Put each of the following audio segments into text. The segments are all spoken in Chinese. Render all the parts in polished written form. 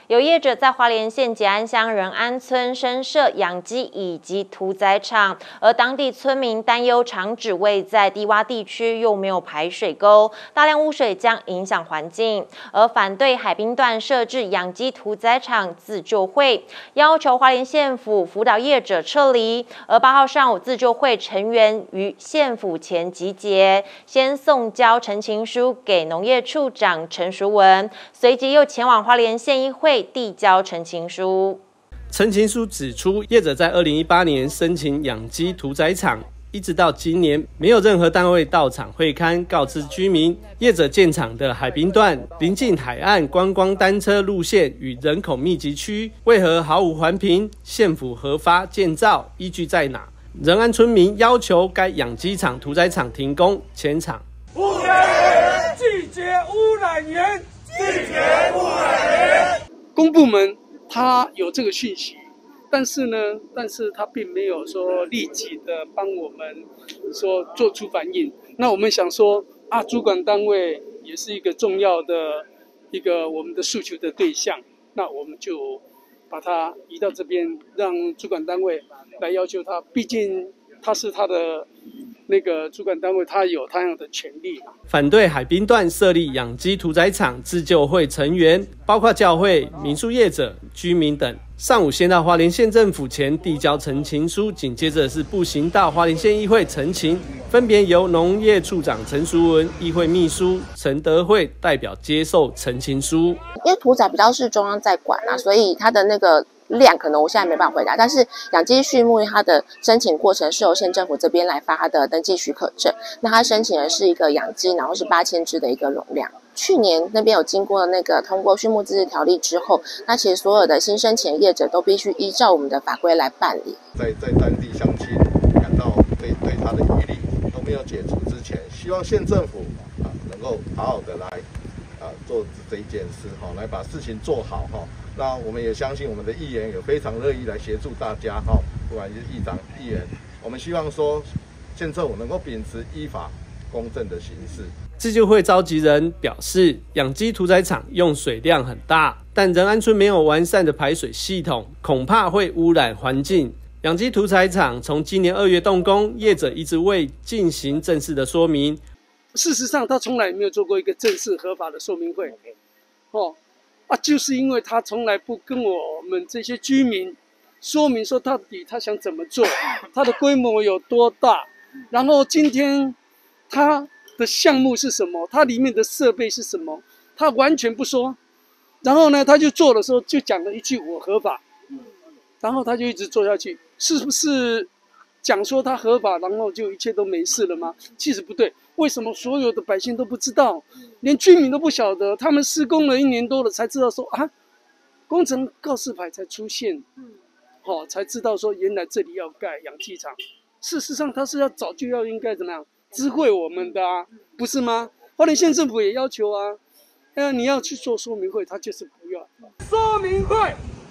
有业者在花莲县捷安乡仁安村深设养鸡以及屠宰场，而当地村民担忧厂址位在低洼地区，又没有排水沟，大量污水将影响环境，而反对海滨段设置养鸡屠宰场自救会，要求花莲县府辅导业者撤离。而8号上午，自救会成员于县府前集结，先送交陈情书给农业处长陈淑文，随即又前往花莲县议会递交陈情书。 陈情书指出，业者在2018年申请养鸡屠宰场，一直到今年没有任何单位到场会勘告知居民，业者建厂的海滨段临近海岸观光单车路线与人口密集区，为何毫无环评？县府核发建造依据在哪？仁安村民要求该养鸡场、屠宰场停工迁厂。 污染源，拒绝污染源，拒绝污染源。公部门他有这个讯息，但是他并没有说立即的帮我们说做出反应。那我们想说啊，主管单位也是一个重要的一个我们的诉求的对象，那我们就把它移到这边，让主管单位来要求他，毕竟他是他的那个主管单位，他有他样的权利。 反对海滨段设立养鸡屠宰场自救会成员包括教会、民宿业者、居民等，上午先到花莲县政府前递交陈情书，紧接着是步行到花莲县议会陈情，分别由农业处长陈淑文、议会秘书陈德惠代表接受陈情书。 因为屠宰比较是中央在管啊，所以它的那个量可能我现在没办法回答，但是养鸡畜牧它的申请过程是由县政府这边来发它的登记许可证，那它申请的是一个养鸡，然后是8000只的一个容量。去年那边有经过那个通过畜牧自治条例之后，那其实所有的新申请业者都必须依照我们的法规来办理。 在当地乡亲感到对他的疑虑都没有解除之前，希望县政府能够好好的来做这一件事来把事情做好那我们也相信我们的议员也非常乐意来协助大家不管是议长、议员，我们希望说县政府能够秉持依法公正的行事。 自救会召集人表示，养鸡屠宰场用水量很大，但仁安村没有完善的排水系统，恐怕会污染环境。养鸡屠宰场从今年2月动工，业者一直未进行正式的说明。 事实上，他从来没有做过一个正式合法的说明会，就是因为他从来不跟我们这些居民说明说到底他想怎么做，他的规模有多大，然后今天他的项目是什么，它里面的设备是什么，他完全不说。然后呢，他就做的时候就讲了一句我合法，然后他就一直做下去，是不是讲说他合法，然后就一切都没事了吗？其实不对。为什么所有的百姓都不知道，连居民都不晓得？他们施工了1年多了才知道说工程告示牌才出现，才知道说原来这里要盖养鸡场。事实上，他是早就要应该怎么样知会我们的不是吗？花莲县政府也要求你要去做说明会，他就是不要说明会。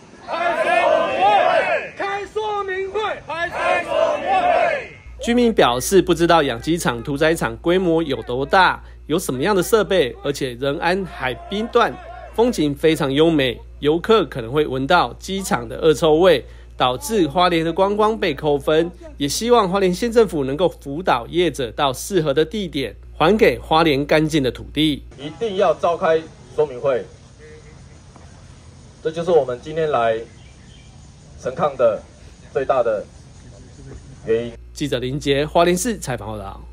开说明会，开说明会。 居民表示不知道养鸡场、屠宰场规模有多大，有什么样的设备，而且仁安海滨段风景非常优美，游客可能会闻到鸡场的恶臭味，导致花莲的观光被扣分。也希望花莲县政府能够辅导业者到适合的地点，还给花莲干净的土地。 一定要召开说明会，这就是我们今天来陈抗的最大的原因。 记者林杰，花莲市采访报道。